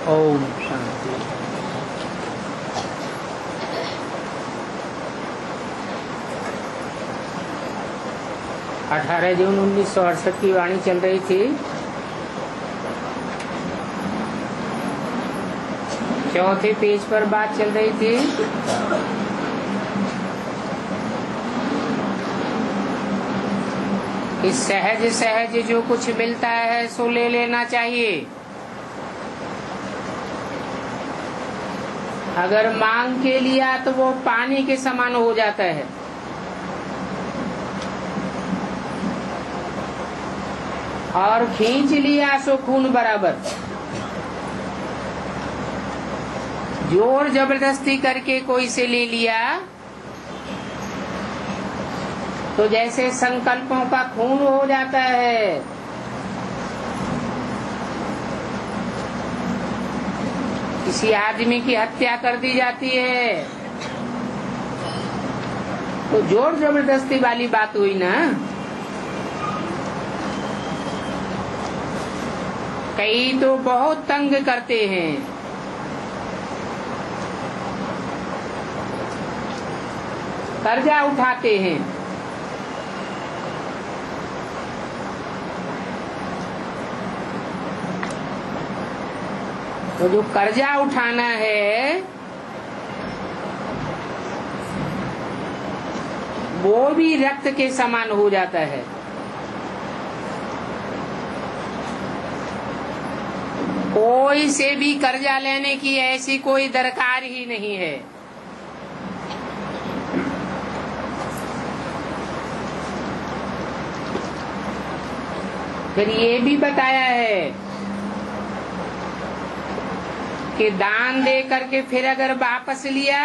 ओम शांति। अठारह जून 1968 की वाणी चल रही थी। चौथे पेज पर बात चल रही थी। कि सहज सहज जो कुछ मिलता है सो ले लेना चाहिए। अगर मांग के लिया तो वो पानी के समान हो जाता है। और खींच लिया सो खून बराबर। जोर जबरदस्ती करके कोई से ले लिया तो जैसे संकल्पों का खून हो जाता है। किसी आदमी की हत्या कर दी जाती है तो जोर जबरदस्ती वाली बात हुई ना। कई तो बहुत तंग करते हैं। कर्जा उठाते हैं। तो जो कर्जा उठाना है वो भी रक्त के समान हो जाता है। कोई से भी कर्जा लेने की ऐसी कोई दरकार ही नहीं है। फिर ये भी बताया है कि दान दे करके फिर अगर वापस लिया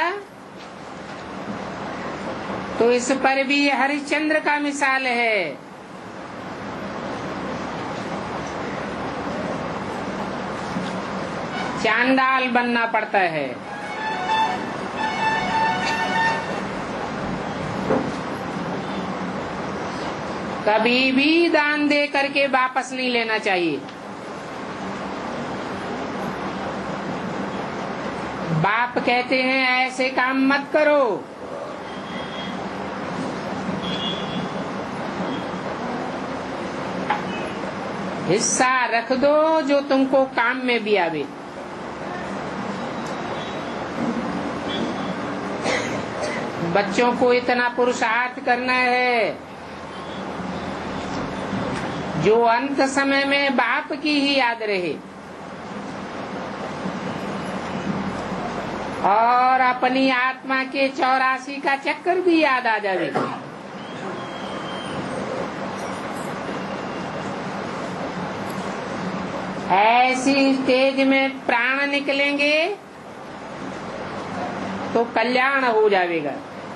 तो इस पर भी हरिश्चंद्र का मिसाल है। चांडाल बनना पड़ता है। कभी भी दान दे करके वापस नहीं लेना चाहिए। बाप कहते हैं ऐसे काम मत करो। हिस्सा रख दो जो तुमको काम में भी आवे। बच्चों को इतना पुरुषार्थ करना है जो अंत समय में बाप की ही याद रहे और अपनी आत्मा के 84 का चक्कर भी याद आ जावे। ऐसी स्टेज में प्राण निकलेंगे तो कल्याण हो जाएगा।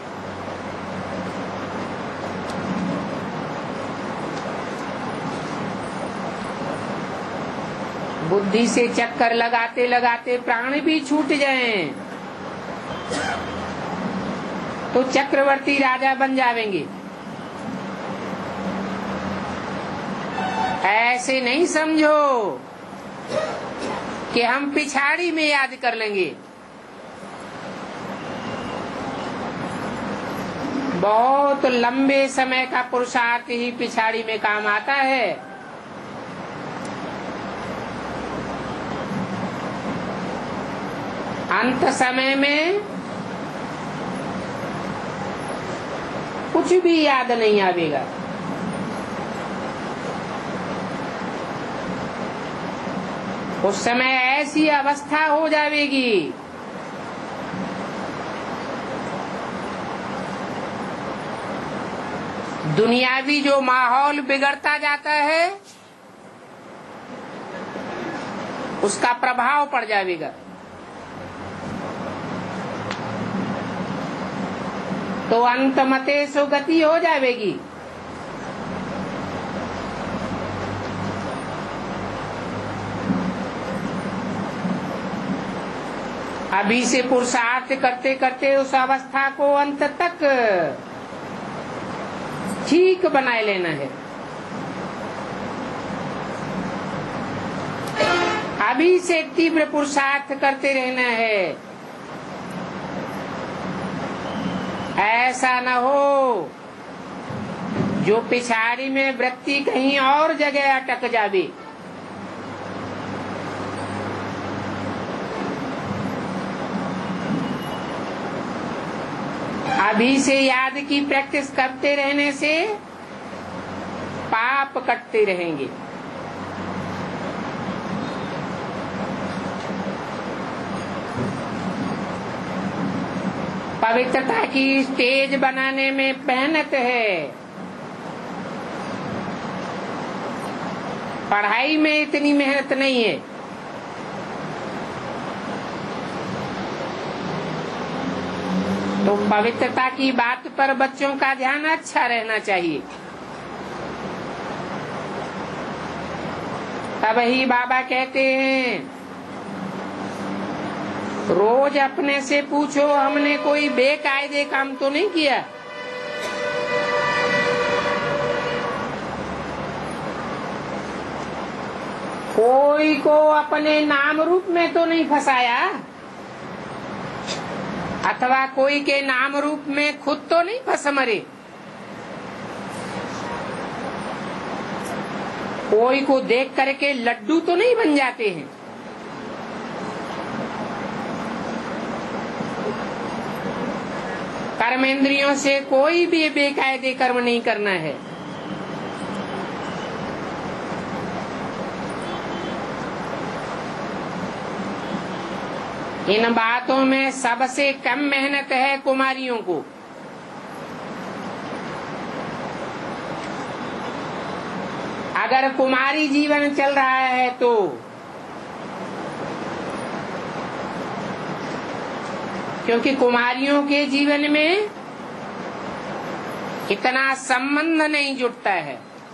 बुद्धि से चक्कर लगाते लगाते प्राण भी छूट जाएं तो चक्रवर्ती राजा बन जाएंगे। ऐसे नहीं समझो कि हम पिछाड़ी में याद कर लेंगे। बहुत लंबे समय का पुरुषार्थ ही पिछाड़ी में काम आता है। अंत समय में कुछ भी याद नहीं आवेगा। उस समय ऐसी अवस्था हो जाएगी दुनियावी जो माहौल बिगड़ता जाता है उसका प्रभाव पड़ जाएगा। तो अंत मते सो गति हो जाएगी। अभी से पुरुषार्थ करते करते उस अवस्था को अंत तक ठीक बनाए लेना है। अभी से तीव्र पुरुषार्थ करते रहना है। ऐसा न हो जो पिछाड़ी में वृत्ति कहीं और जगह अटक जावे। अभी से याद की प्रैक्टिस करते रहने से पाप कटते रहेंगे। पवित्रता की स्टेज बनाने में मेहनत है, पढ़ाई में इतनी मेहनत नहीं है। तो पवित्रता की बात पर बच्चों का ध्यान अच्छा रहना चाहिए। तब ही बाबा कहते हैं रोज अपने से पूछो हमने कोई बेकायदे काम तो नहीं किया। कोई को अपने नाम रूप में तो नहीं फंसाया, अथवा कोई के नाम रूप में खुद तो नहीं फंस मरे। कोई को देख करके लड्डू तो नहीं बन जाते हैं। कर्मेंद्रियों से कोई भी बेकायदे कर्म नहीं करना है। इन बातों में सबसे कम मेहनत है कुमारियों को। अगर कुमारी जीवन चल रहा है तो क्योंकि कुमारियों के जीवन में इतना संबंध नहीं जुटता है।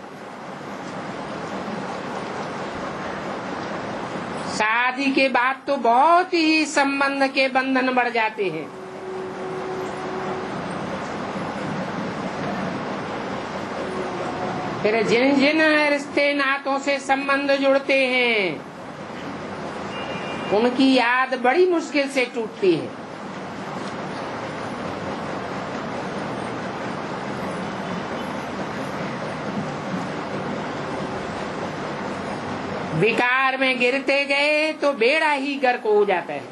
शादी के बाद तो बहुत ही संबंध के बंधन बढ़ जाते हैं। फिर जिन जिन रिश्ते नातों से संबंध जुड़ते हैं उनकी याद बड़ी मुश्किल से टूटती है। विकार में गिरते गए तो बेड़ा ही गर्क हो जाता है।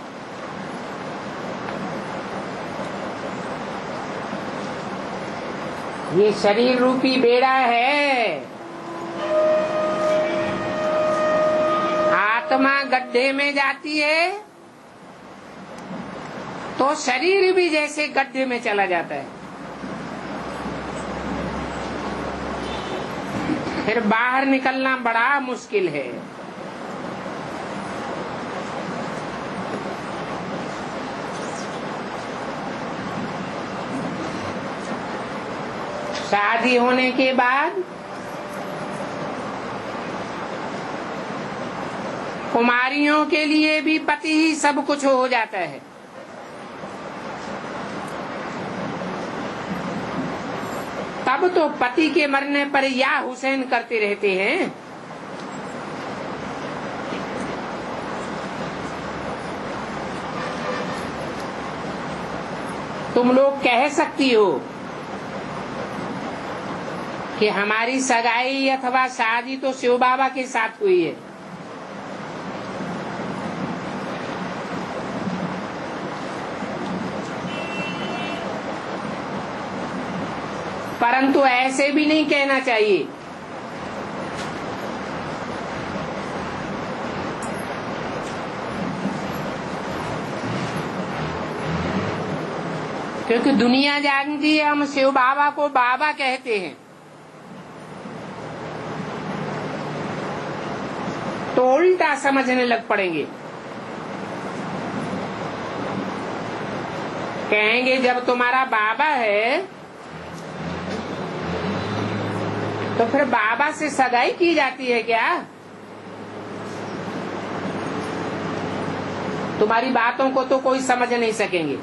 ये शरीर रूपी बेड़ा है। आत्मा गड्ढे में जाती है तो शरीर भी जैसे गड्ढे में चला जाता है। फिर बाहर निकलना बड़ा मुश्किल है। शादी होने के बाद कुमारियों के लिए भी पति ही सब कुछ हो जाता है। तब तो पति के मरने पर या हुसैन करते रहते हैं। तुम लोग कह सकती हो कि हमारी सगाई अथवा शादी तो शिव बाबा के साथ हुई है। परंतु ऐसे भी नहीं कहना चाहिए। क्योंकि दुनिया जानती है हम शिव बाबा को बाबा कहते हैं, तो उल्टा समझने लग पड़ेंगे। कहेंगे जब तुम्हारा बाबा है तो फिर बाबा से सगाई की जाती है क्या? तुम्हारी बातों को तो कोई समझ नहीं सकेंगे।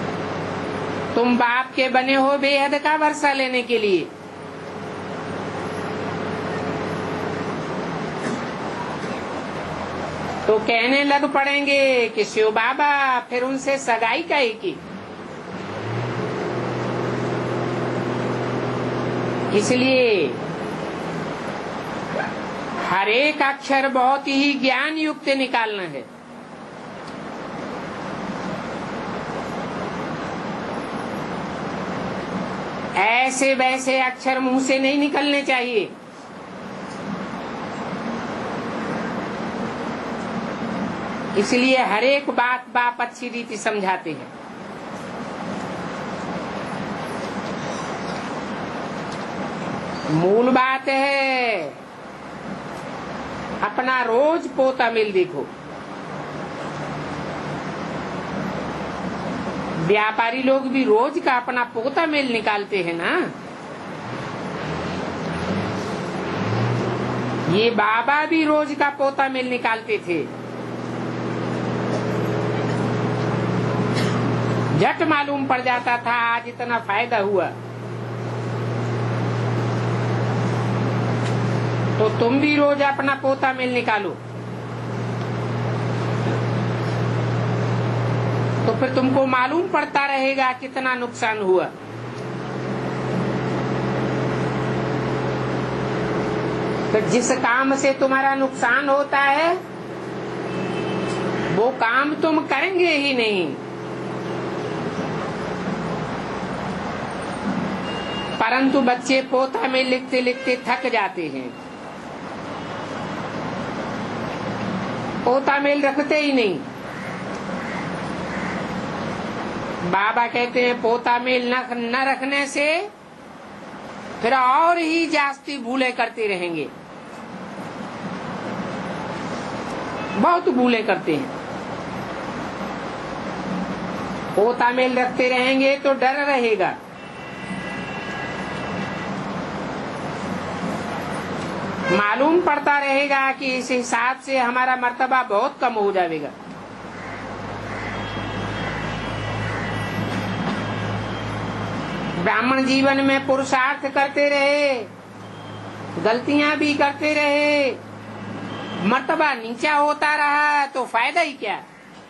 तुम बाप के बने हो बेहद का वर्षा लेने के लिए, तो कहने लग पड़ेंगे कि शिव बाबा फिर उनसे सगाई काहे की। इसलिए हर एक अक्षर बहुत ही ज्ञान युक्त निकालना है। ऐसे वैसे अक्षर मुंह से नहीं निकलने चाहिए। इसलिए हर एक बात बाप अच्छी रीति समझाते हैं। मूल बात है अपना रोज पोता मिल देखो। व्यापारी लोग भी रोज का अपना पोता मेल निकालते हैं ना। ये बाबा भी रोज का पोता मेल निकालते थे। झट मालूम पड़ जाता था आज इतना फायदा हुआ। तो तुम भी रोज अपना पोता मेल निकालो, तो फिर तुमको मालूम पड़ता रहेगा कितना नुकसान हुआ। तो जिस काम से तुम्हारा नुकसान होता है वो काम तुम करेंगे ही नहीं। परंतु बच्चे पोता में लिखते लिखते थक जाते हैं, पोता मेल रखते ही नहीं। बाबा कहते हैं पोता मेल न रखने से फिर और ही जास्ती भूले करते रहेंगे। बहुत भूले करते हैं। पोता मेल रखते रहेंगे तो डर रहेगा। मालूम पड़ता रहेगा कि इस हिसाब से हमारा मर्तबा बहुत कम हो जाएगा। ब्राह्मण जीवन में पुरुषार्थ करते रहे, गलतियां भी करते रहे, मर्तबा नीचा होता रहा तो फायदा ही क्या,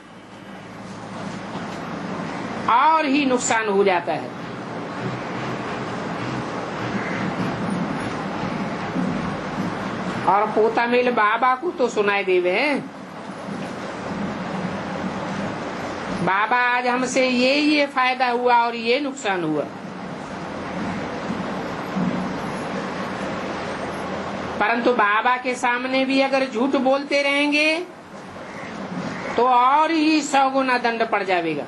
और ही नुकसान हो जाता है। और पोता मेल बाबा को तो सुनाई देवे हैं। बाबा आज हमसे ये फायदा हुआ और ये नुकसान हुआ। परंतु बाबा के सामने भी अगर झूठ बोलते रहेंगे तो और ही 100 गुना दंड पड़ जाएगा।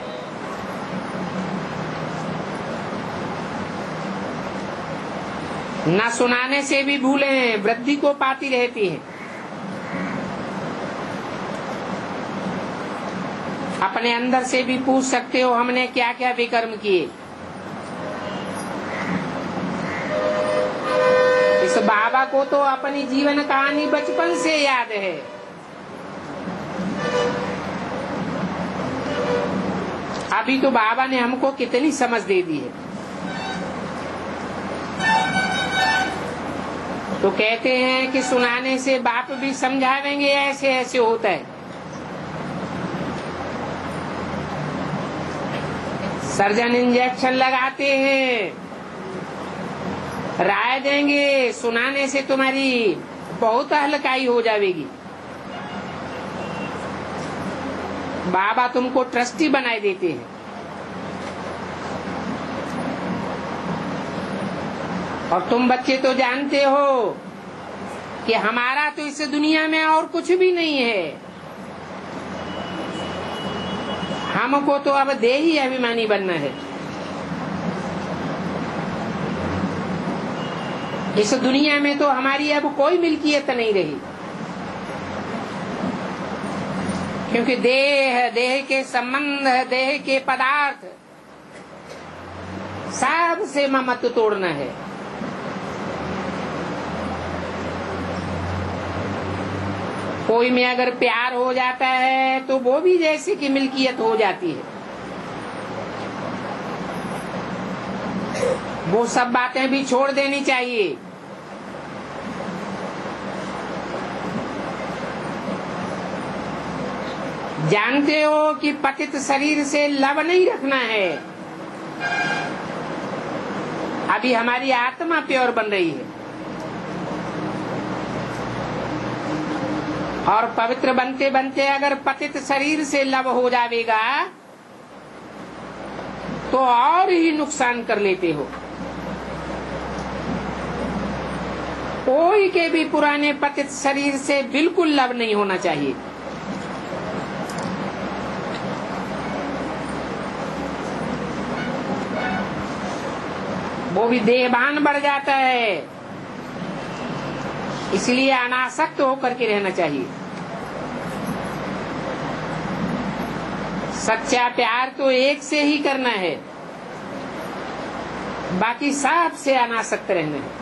न सुनाने से भी भूलें वृद्धि को पाती रहती है। अपने अंदर से भी पूछ सकते हो हमने क्या क्या विकर्म किए। इस बाबा को तो अपनी जीवन कहानी बचपन से याद है। अभी तो बाबा ने हमको कितनी समझ दे दी है। तो कहते हैं कि सुनाने से बाप भी समझावेंगे ऐसे ऐसे होता है। सर्जन इंजेक्शन लगाते हैं, राय देंगे, सुनाने से तुम्हारी बहुत हल्काई हो जाएगी। बाबा तुमको ट्रस्टी बनाए देते हैं। और तुम बच्चे तो जानते हो कि हमारा तो इस दुनिया में और कुछ भी नहीं है। हमको तो अब देही अभिमानी बनना है। इस दुनिया में तो हमारी अब कोई मिल्कियत नहीं रही, क्योंकि देह के संबंध, देह के पदार्थ सब से ममत तोड़ना है। कोई में अगर प्यार हो जाता है तो वो भी जैसे कि मिल्कियत हो जाती है। वो सब बातें भी छोड़ देनी चाहिए। जानते हो कि पतित शरीर से लव नहीं रखना है। अभी हमारी आत्मा प्योर बन रही है और पवित्र बनते बनते अगर पतित शरीर से लव हो जाएगा तो और ही नुकसान कर लेते हो। कोई के भी पुराने पतित शरीर से बिल्कुल लव नहीं होना चाहिए। वो भी देहभान बढ़ जाता है, इसलिए अनासक्त होकर के रहना चाहिए। सच्चा प्यार तो एक से ही करना है, बाकी सब से अनासक्त रहना है।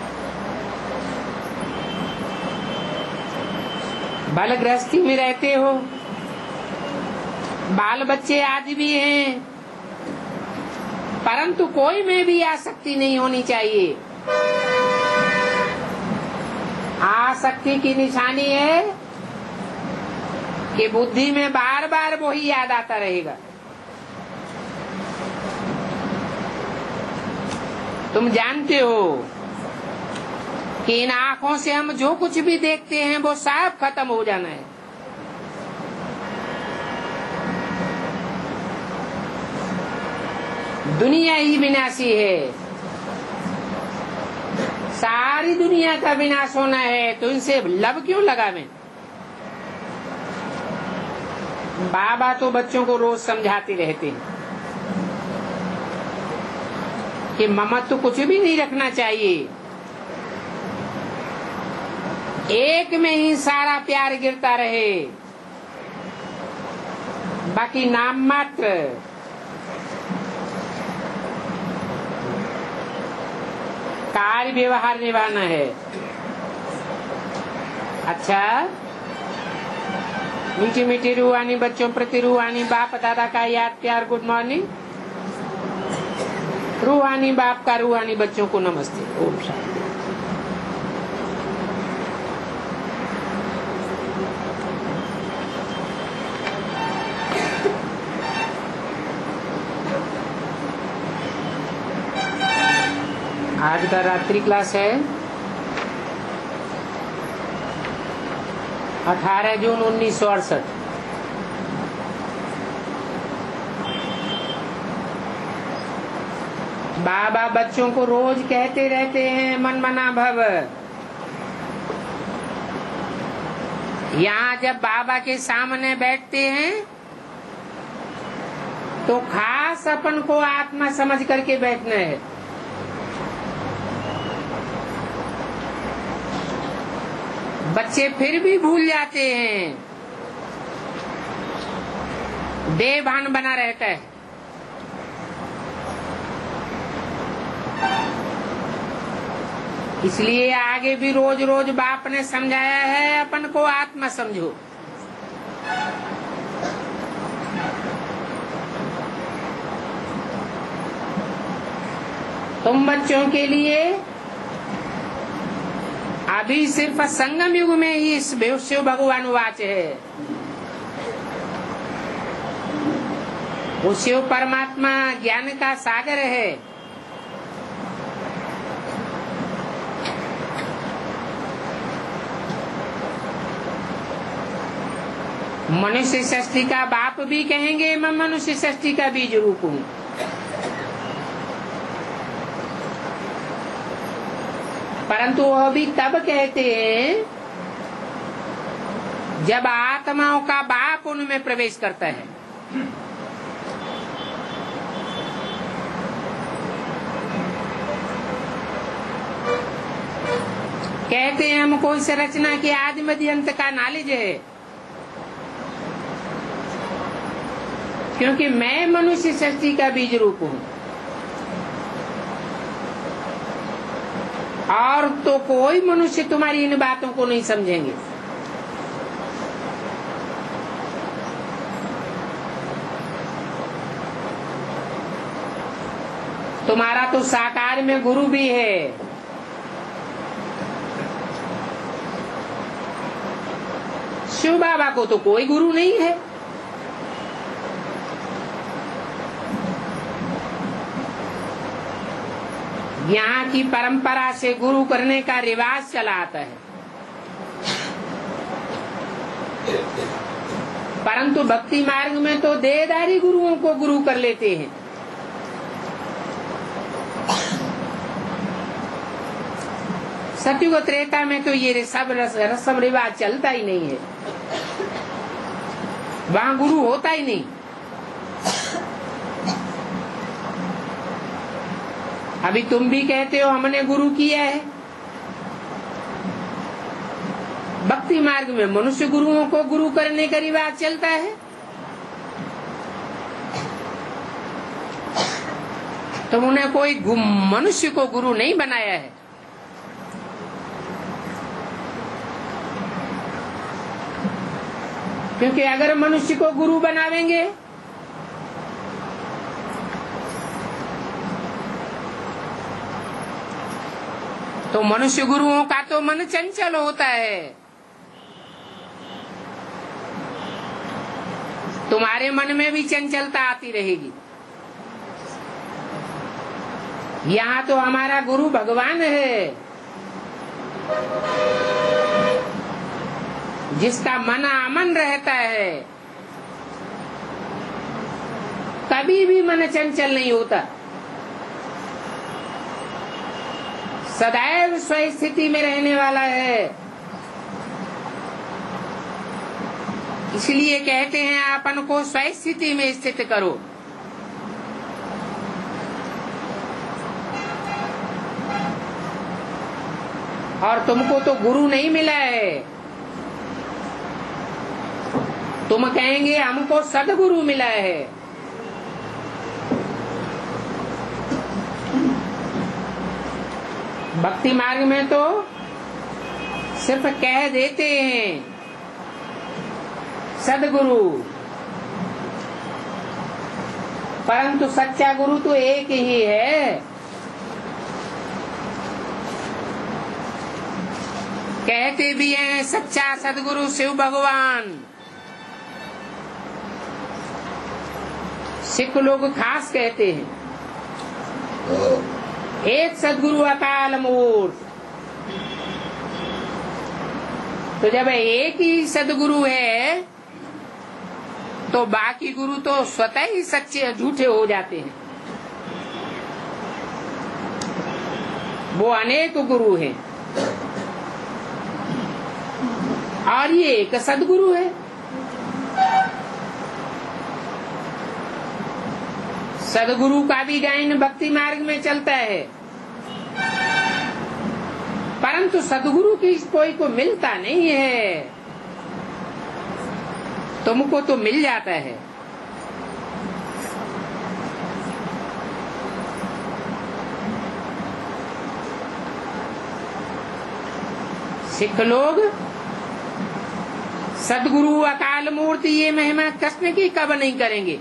बाल गृहस्थी में रहते हो, बाल बच्चे आदि भी हैं, परंतु कोई में भी आसक्ति नहीं होनी चाहिए। आसक्ति की निशानी है कि बुद्धि में बार बार वही याद आता रहेगा। तुम जानते हो कि इन आंखों से हम जो कुछ भी देखते हैं वो सब खत्म हो जाना है। दुनिया ही विनाशी है, सारी दुनिया का विनाश होना है, तो इनसे लव क्यों लगावें? बाबा तो बच्चों को रोज समझाते रहते हैं कि ममत्व तो कुछ भी नहीं रखना चाहिए, एक में ही सारा प्यार गिरता रहे, बाकी नाम मात्र। कार्य व्यवहार निभाना है। अच्छा, मीठी मीठी रूहानी बच्चों प्रति रूहानी बाप दादा का याद प्यार गुड मॉर्निंग। रूहानी बाप का रूहानी बच्चों को नमस्ते। ओम शांति। आज का रात्रि क्लास है 18 जून 1968। बाबा बच्चों को रोज कहते रहते हैं मन मना भव। यहाँ जब बाबा के सामने बैठते हैं तो खास अपन को आत्मा समझ करके बैठना है। बच्चे फिर भी भूल जाते हैं, देहभान बना रहता है। इसलिए आगे भी रोज रोज बाप ने समझाया है अपन को आत्मा समझो। तुम बच्चों के लिए अभी सिर्फ संगम युग में ही शिव भगवान वाच है। वो शिव परमात्मा ज्ञान का सागर है। मनुष्य सृष्टि का बाप भी कहेंगे, मैं मनुष्य सृष्टि का बीज रूप हूँ। परंतु वह भी तब कहते हैं जब आत्माओं का बाप उनमें प्रवेश करता है। कहते हैं हमको इस रचना के आदि मध्य अंत का नॉलेज है, क्योंकि मैं मनुष्य सृष्टि का बीज रूप हूँ। और तो कोई मनुष्य तुम्हारी इन बातों को नहीं समझेंगे। तुम्हारा तो साकार में गुरु भी है। शिव बाबा को तो कोई गुरु नहीं है। यहाँ की परंपरा से गुरु करने का रिवाज चला आता है, परंतु भक्ति मार्ग में तो देहधारी गुरुओं को गुरु कर लेते हैं। सतयुग त्रेता में तो ये सब रस्म रिवाज चलता ही नहीं है, वहां गुरु होता ही नहीं। अभी तुम भी कहते हो हमने गुरु किया है। भक्ति मार्ग में मनुष्य गुरुओं को गुरु करने का रिवाज चलता है। तुमने कोई मनुष्य को गुरु नहीं बनाया है। क्योंकि अगर मनुष्य को गुरु बनावेंगे तो मनुष्य गुरुओं का तो मन चंचल होता है। तुम्हारे मन में भी चंचलता आती रहेगी। यहाँ तो हमारा गुरु भगवान है, जिसका मन अमन रहता है, कभी भी मन चंचल नहीं होता, सदैव स्व स्थिति में रहने वाला है। इसलिए कहते हैं अपन को स्व स्थिति में स्थित करो। और तुमको तो गुरु नहीं मिला है, तुम कहेंगे हमको सदगुरु मिला है। भक्ति मार्ग में तो सिर्फ कह देते हैं सदगुरु, परंतु सच्चा गुरु तो एक ही है। कहते भी हैं सच्चा सदगुरु शिव भगवान। सिख लोग खास कहते हैं एक सदगुरु अकाल मूर्त। तो जब एक ही सदगुरु है तो बाकी गुरु तो स्वतः ही सच्चे झूठे हो जाते हैं। वो अनेक गुरु हैं और ये एक सदगुरु है। सदगुरु का भी गायन भक्ति मार्ग में चलता है, परंतु सदगुरु की कोई को मिलता नहीं है। तुमको तो मिल जाता है। सिख लोग सदगुरु अकाल मूर्ति ये महिमा कृष्ण की कब नहीं करेंगे।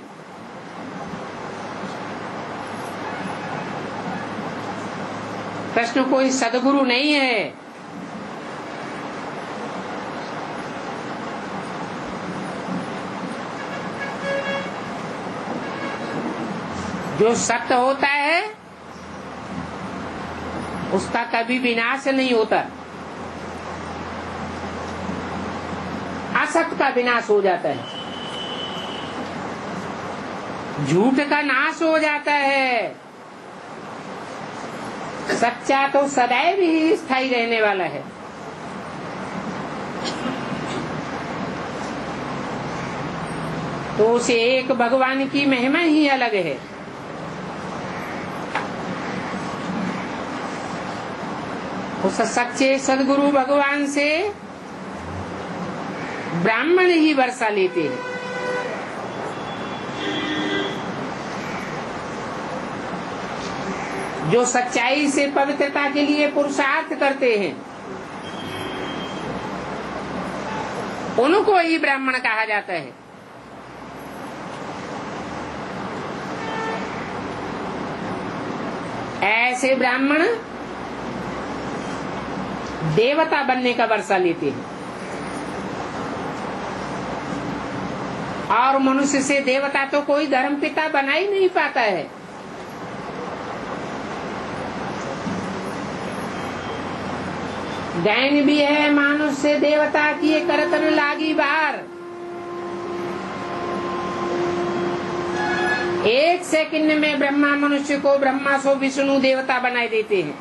कृष्ण कोई सदगुरु नहीं है। जो सत्य होता है उसका कभी विनाश नहीं होता, असत्य का विनाश हो जाता है, झूठ का नाश हो जाता है। सच्चा तो सदैव ही स्थायी रहने वाला है। तो उसे एक भगवान की महिमा ही अलग है। उस सच्चे सदगुरु भगवान से ब्राह्मण ही वर्षा लेते हैं। जो सच्चाई से पवित्रता के लिए पुरुषार्थ करते हैं उनको ही ब्राह्मण कहा जाता है। ऐसे ब्राह्मण देवता बनने का वर्षा लेते हैं और मनुष्य से देवता तो कोई धर्म पिता बना ही नहीं पाता है। दैन भी है मनुष्य देवता किए करत न लागी बार। एक सेकंड में ब्रह्मा मनुष्य को ब्रह्मा सो विष्णु देवता बनाए देते हैं।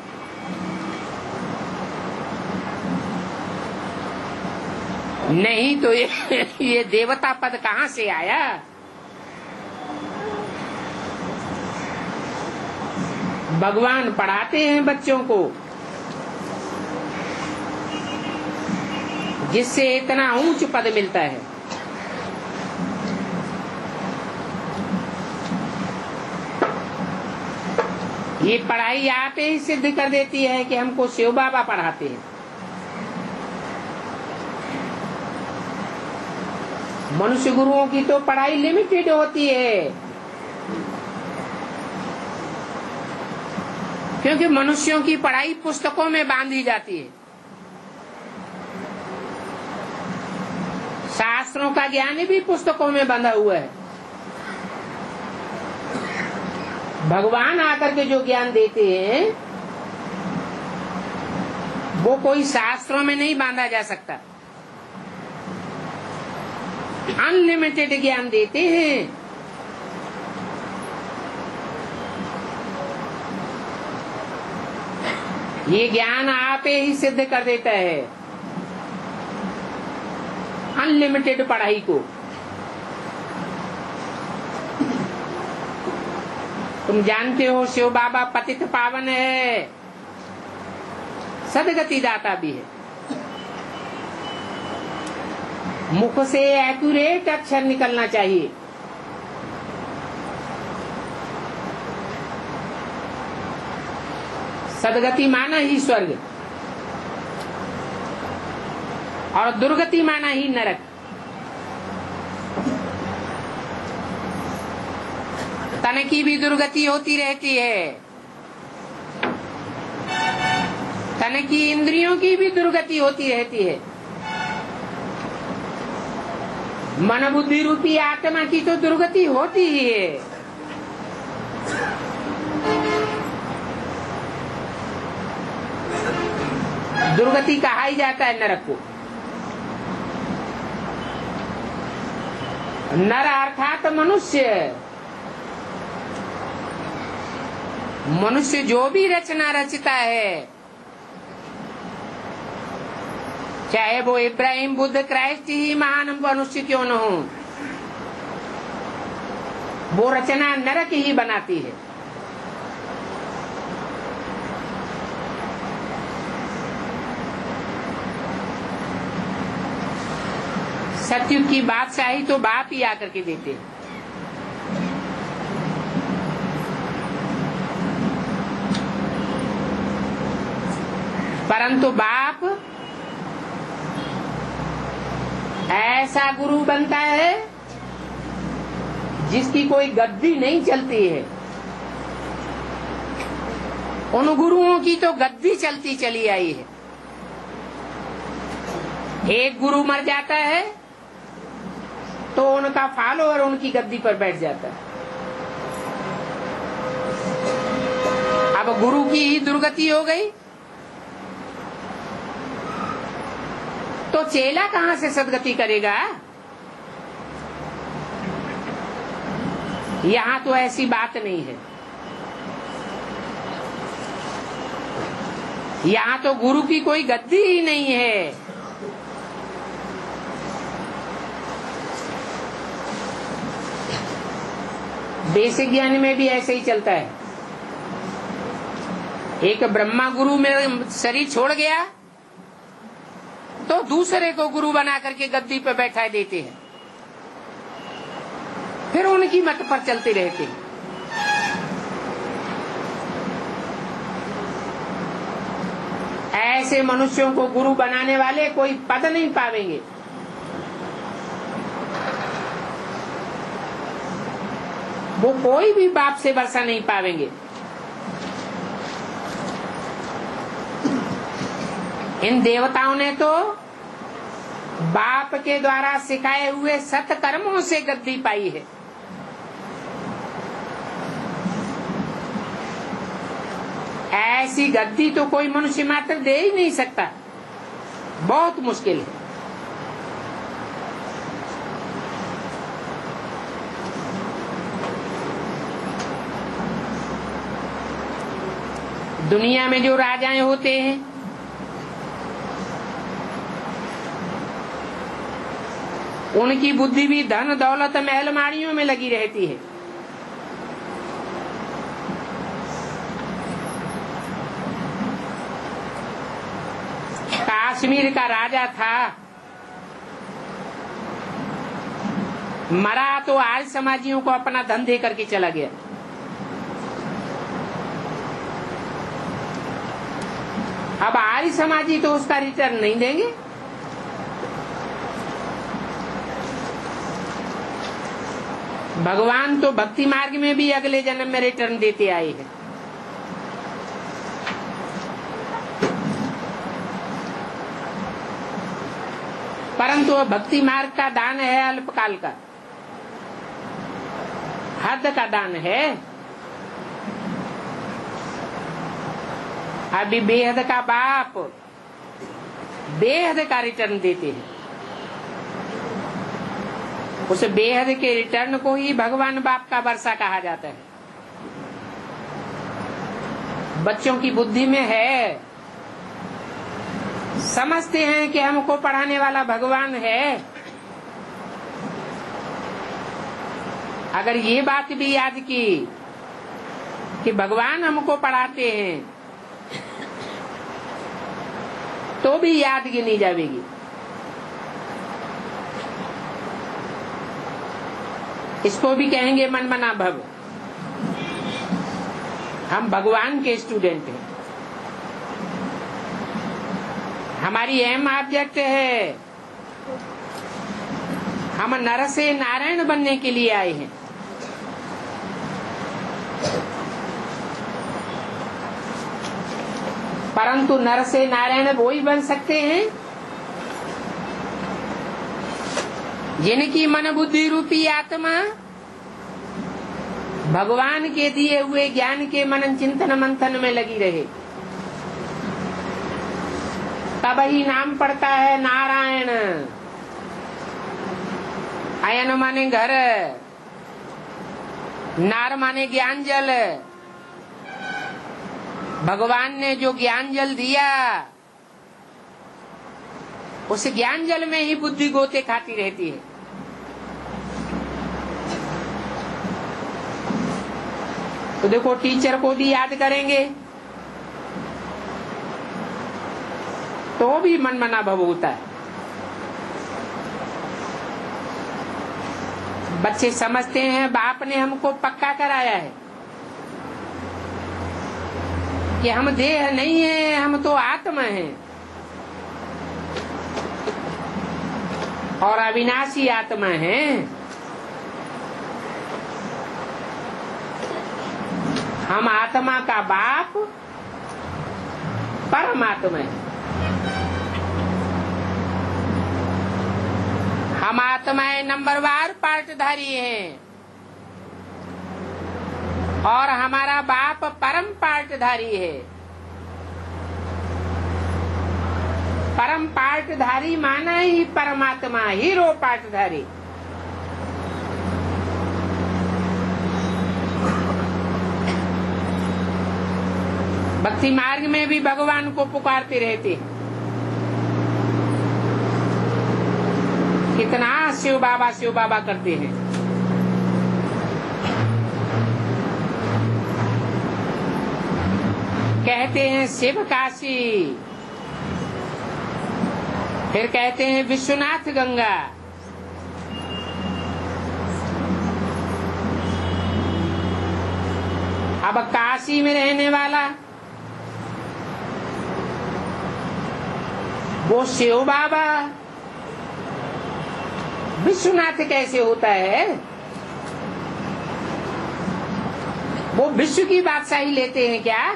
नहीं तो ये देवता पद कहाँ से आया? भगवान पढ़ाते हैं बच्चों को, जिससे इतना ऊंच पद मिलता है। ये पढ़ाई आप ही सिद्ध कर देती है कि हमको शिव बाबा पढ़ाते हैं। मनुष्य गुरुओं की तो पढ़ाई लिमिटेड होती है, क्योंकि मनुष्यों की पढ़ाई पुस्तकों में बांधी जाती है। शास्त्रों का ज्ञान भी पुस्तकों में बंधा हुआ है। भगवान आकर के जो ज्ञान देते हैं वो कोई शास्त्रों में नहीं बांधा जा सकता। अनलिमिटेड ज्ञान देते हैं। ये ज्ञान आप ही सिद्ध कर देता है अनलिमिटेड पढ़ाई को। तुम जानते हो शिव बाबा पतित पावन है, सदगति दाता भी है। मुख से एक्यूरेट अक्षर निकलना चाहिए। सदगति माना ही स्वर्ग और दुर्गति माना ही नरक। तन की भी दुर्गति होती रहती है, तन की इंद्रियों की भी दुर्गति होती रहती है। मन बुद्धि रूपी आत्मा की तो दुर्गति होती ही है। दुर्गति कहा ही जाता है नरक को। नर अर्थात मनुष्य। मनुष्य जो भी रचना रचता है, चाहे वो इब्राहिम बुद्ध क्राइस्ट ही महान मनुष्य क्यों न हो, वो रचना नरक ही बनाती है। सतयुग की बादशाही तो बाप ही आकर के देते हैं। परंतु बाप ऐसा गुरु बनता है जिसकी कोई गद्दी नहीं चलती है। उन गुरुओं की तो गद्दी चलती चली आई है। एक गुरु मर जाता है तो उनका फॉलोअर उनकी गद्दी पर बैठ जाता है। अब गुरु की ही दुर्गति हो गई तो चेला कहां से सदगति करेगा? यहां तो ऐसी बात नहीं है। यहां तो गुरु की कोई गद्दी ही नहीं है। बेसिक ज्ञान में भी ऐसे ही चलता है। एक ब्रह्मा गुरु में शरीर छोड़ गया तो दूसरे को गुरु बना करके गद्दी पर बैठा देते हैं, फिर उनकी मत पर चलते रहते हैं। ऐसे मनुष्यों को गुरु बनाने वाले कोई पद नहीं पावेंगे। वो कोई भी बाप से वर्षा नहीं पावेंगे। इन देवताओं ने तो बाप के द्वारा सिखाए हुए सत्कर्मों से गद्दी पाई है। ऐसी गद्दी तो कोई मनुष्य मात्र दे ही नहीं सकता। बहुत मुश्किल है। दुनिया में जो राजाएं होते हैं उनकी बुद्धि भी धन दौलत महल माड़ियों में लगी रहती है। कश्मीर का राजा था, मरा तो आर्य समाजियों को अपना धन दे करके चला गया। अब आर्य समाजी तो उसका रिटर्न नहीं देंगे। भगवान तो भक्ति मार्ग में भी अगले जन्म में रिटर्न देते आए हैं। परंतु वह भक्ति मार्ग का दान है अल्पकाल का, हद का दान है। अभी बेहद का बाप बेहद का रिटर्न देते हैं। उस बेहद के रिटर्न को ही भगवान बाप का वर्षा कहा जाता है। बच्चों की बुद्धि में है, समझते हैं कि हमको पढ़ाने वाला भगवान है। अगर ये बात भी याद की कि भगवान हमको पढ़ाते हैं तो भी याद गिनी जाएगी। इसको भी कहेंगे मनमना भव। हम भगवान के स्टूडेंट हैं, हमारी एम ऑब्जेक्ट है, हम नर से नारायण बनने के लिए आए हैं। परंतु नर से नारायण वो ही बन सकते हैं जिनकी मन बुद्धि रूपी आत्मा भगवान के दिए हुए ज्ञान के मनन चिंतन मंथन में लगी रहे। तब ही नाम पड़ता है नारायण। अयन माने घर, नार माने ज्ञान जल। भगवान ने जो ज्ञान जल दिया उस ज्ञान जल में ही बुद्धि गोते खाती रहती है। तो देखो, टीचर को भी याद करेंगे तो भी मन मना भव होता है। बच्चे समझते हैं बाप ने हमको पक्का कराया है कि हम देह नहीं है, हम तो आत्मा हैं और अविनाशी आत्मा हैं। हम आत्मा का बाप परमात्मा है। हम आत्माएं नंबरवार पार्टधारी हैं और हमारा बाप परम पार्टधारी है। परम पार्टधारी माना ही परमात्मा, हीरो पार्टधारी। भक्ति मार्ग में भी भगवान को पुकारते रहते हैं। कितना शिव बाबा करते हैं। कहते हैं शिव काशी, फिर कहते हैं विश्वनाथ गंगा। अब काशी में रहने वाला वो शिव बाबा, विश्वनाथ कैसे होता है? वो विश्व की बादशाही लेते हैं क्या?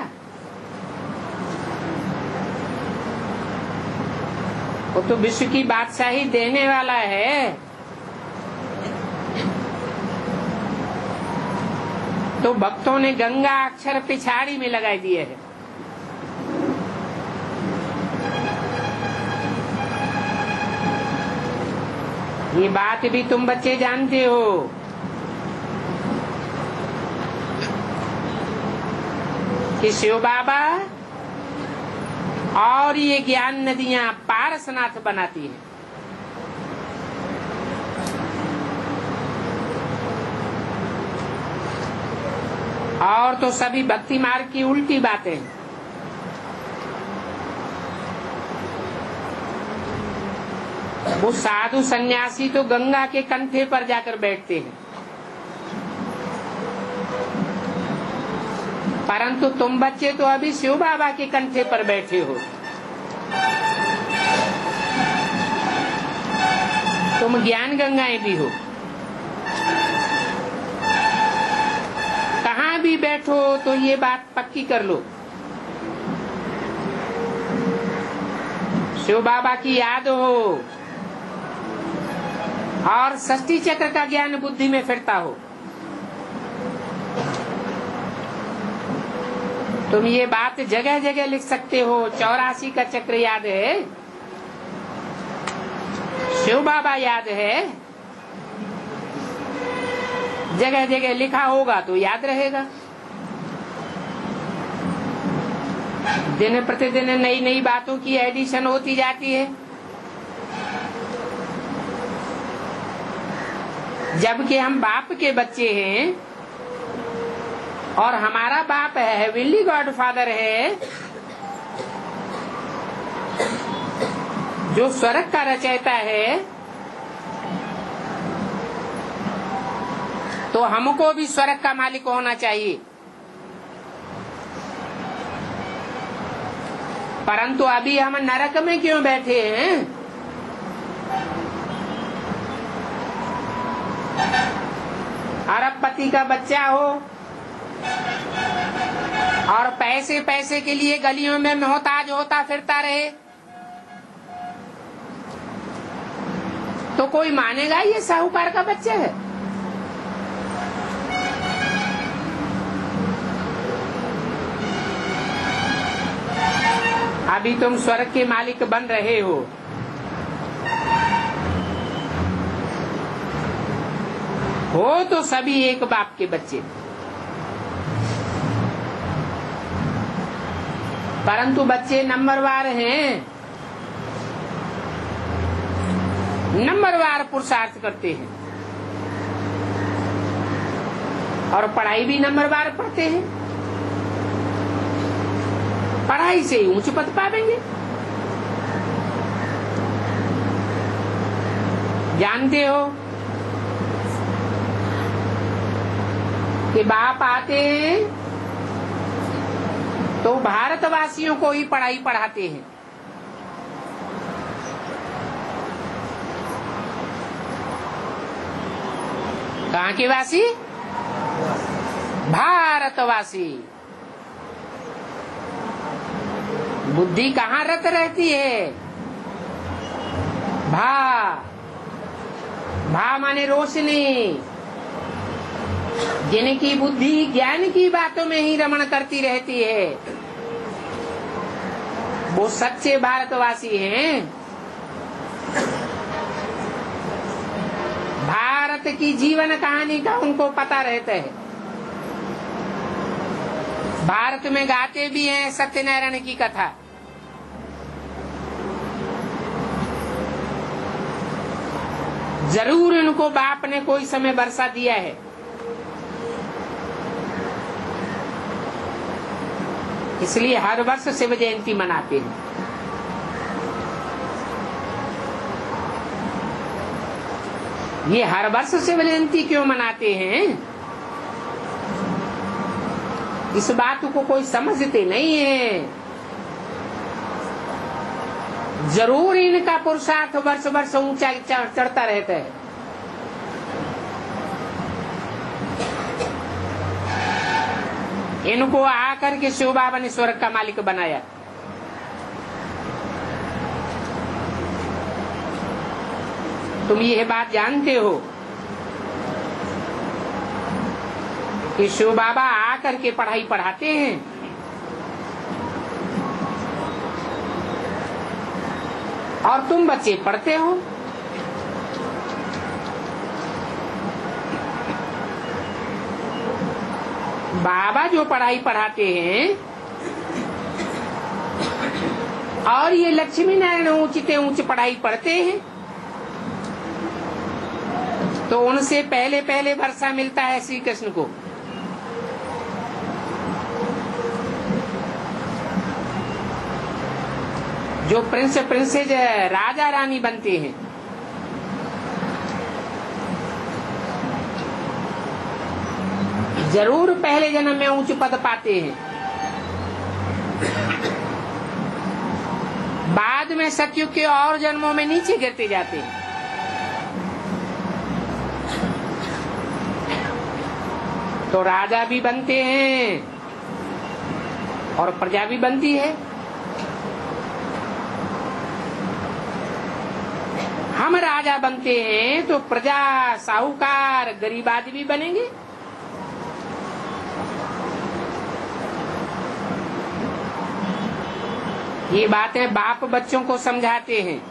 वो तो विश्व की बादशाही देने वाला है। तो भक्तों ने गंगा अक्षर पिछाड़ी में लगा दिए है। ये बात भी तुम बच्चे जानते हो कि शिव बाबा और ये ज्ञान नदियां पारसनाथ बनाती हैं। और तो सभी भक्ति मार्ग की उल्टी बातें। वो साधु सन्यासी तो गंगा के कंठे पर जाकर बैठते हैं, परंतु तुम बच्चे तो अभी शिव बाबा के कंठे पर बैठे हो। तुम ज्ञान गंगाएं भी हो। कहाँ भी बैठो तो ये बात पक्की कर लो, शिव बाबा की याद हो और षष्ठी चक्र का ज्ञान बुद्धि में फिरता हो। तुम ये बात जगह जगह लिख सकते हो। 84 का चक्र याद है, शिव बाबा याद है, जगह जगह लिखा होगा तो याद रहेगा। दिन प्रतिदिन नई नई बातों की एडिशन होती जाती है, जबकि हम बाप के बच्चे हैं और हमारा बाप है हेवनली गॉडफादर है, जो स्वर्ग का रचयिता है। तो हमको भी स्वर्ग का मालिक होना चाहिए, परंतु अभी हम नरक में क्यों बैठे हैं? अरबपति का बच्चा हो और पैसे पैसे के लिए गलियों में मोहताज होता फिरता रहे तो कोई मानेगा ये साहूकार का बच्चा है? अभी तुम स्वर्ग के मालिक बन रहे हो। तो सभी एक बाप के बच्चे, परंतु बच्चे नंबरवार हैं, नंबरवार पुरुषार्थ करते हैं और पढ़ाई भी नंबरवार पढ़ते हैं। पढ़ाई से ऊंच पद पावेंगे। जानते हो कि बाप आते हैं तो भारतवासियों को ही पढ़ाई पढ़ाते हैं। कहाँ के वासी? भारतवासी। बुद्धि कहाँ रत रहती है? भा माने रोशनी। जिनकी बुद्धि ज्ञान की बातों में ही रमण करती रहती है वो सच्चे भारतवासी हैं। भारत की जीवन कहानी का उनको पता रहता है। भारत में गाते भी हैं सत्यनारायण की कथा। जरूर इनको बाप ने कोई समय वर्षा दिया है। इसलिए हर वर्ष शिव जयंती मनाते हैं। ये हर वर्ष शिव जयंती क्यों मनाते हैं? इस बात को कोई समझते नहीं है। जरूर इनका पुरुषार्थ वर्ष वर्ष ऊंचा चढ़ता रहता है। इनको आकर के शिव बाबा ने स्वर्ग का मालिक बनाया। तुम यह बात जानते हो कि शिव बाबा आकर के पढ़ाई पढ़ाते हैं और तुम बच्चे पढ़ते हो। बाबा जो पढ़ाई पढ़ाते हैं और ये लक्ष्मी नारायण ऊंचते ऊंच पढ़ाई पढ़ते हैं, तो उनसे पहले पहले वर्षा मिलता है श्री कृष्ण को। जो प्रिंस प्रिंसेज राजा रानी बनते हैं, जरूर पहले जन्म में ऊंच पद पाते हैं, बाद में सतयुग के और जन्मों में नीचे गिरते जाते हैं। तो राजा भी बनते हैं और प्रजा भी बनती है। हम राजा बनते हैं तो प्रजा साहूकार गरीब आदमी बनेंगे। ये बातें बाप बच्चों को समझाते हैं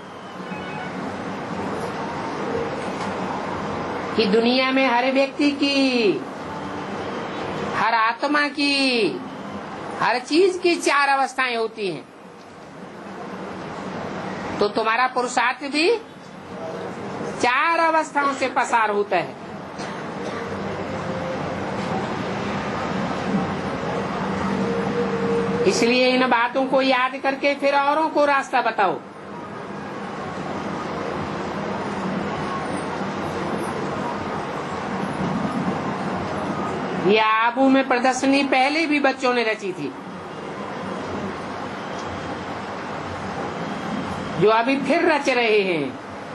कि दुनिया में हर व्यक्ति की, हर आत्मा की, हर चीज की 4 अवस्थाएं होती हैं। तो तुम्हारा पुरुषार्थ भी 4 अवस्थाओं से पसार होता है। इसलिए इन बातों को याद करके फिर औरों को रास्ता बताओ। ये आबू में प्रदर्शनी पहले भी बच्चों ने रची थी, जो अभी फिर रच रहे हैं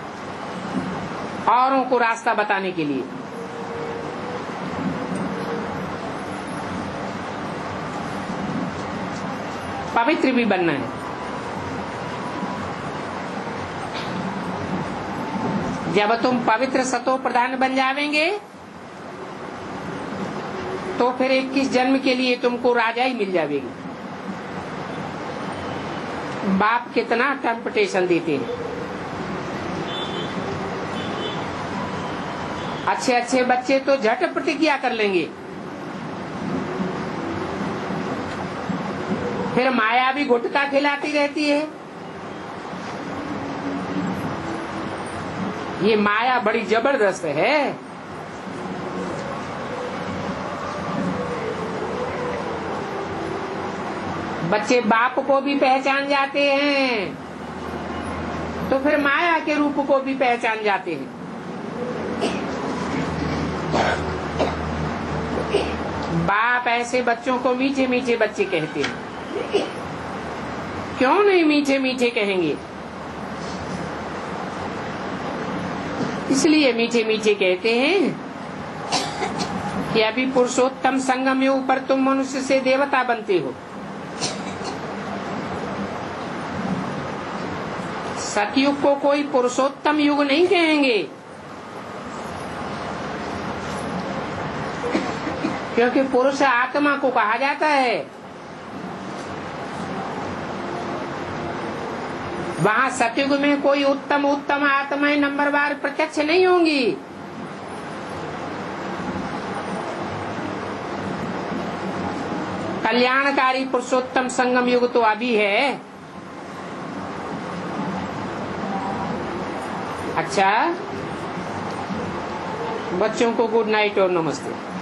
औरों को रास्ता बताने के लिए। पवित्र भी बनना है। जब तुम पवित्र सतो प्रधान बन जावेंगे तो फिर 21 जन्म के लिए तुमको राजा ही मिल जाएगी। बाप कितना टेम्पटेशन देते हैं। अच्छे अच्छे बच्चे तो झट प्रतिज्ञा कर लेंगे, फिर माया भी गुटखा खिलाती रहती है। ये माया बड़ी जबरदस्त है। बच्चे बाप को भी पहचान जाते हैं तो फिर माया के रूप को भी पहचान जाते हैं। बाप ऐसे बच्चों को मीठे मीठे बच्चे कहते हैं। क्यों नहीं मीठे मीठे कहेंगे? इसलिए मीठे मीठे कहते हैं कि अभी पुरुषोत्तम संगम युग पर तुम मनुष्य से देवता बनते हो। सतयुग को कोई पुरुषोत्तम युग नहीं कहेंगे, क्योंकि पुरुष आत्मा को कहा जाता है। वहाँ सतयुग में कोई उत्तम उत्तम आत्माएं नंबरवार प्रत्यक्ष नहीं होंगी। कल्याणकारी पुरुषोत्तम संगम युग तो अभी है। अच्छा, बच्चों को गुड नाइट और नमस्ते।